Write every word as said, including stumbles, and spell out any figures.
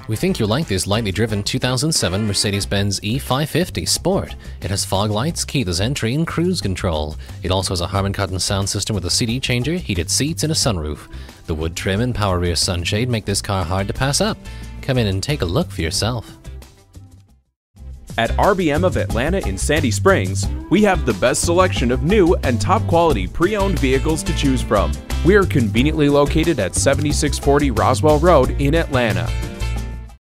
We think you'll like this lightly driven two thousand seven Mercedes-Benz E five fifty Sport. It has fog lights, keyless entry, and cruise control. It also has a Harman Kardon sound system with a C D changer, heated seats, and a sunroof. The wood trim and power rear sunshade make this car hard to pass up. Come in and take a look for yourself. At R B M of Atlanta in Sandy Springs, we have the best selection of new and top quality pre-owned vehicles to choose from. We are conveniently located at seventy-six forty Roswell Road in Atlanta.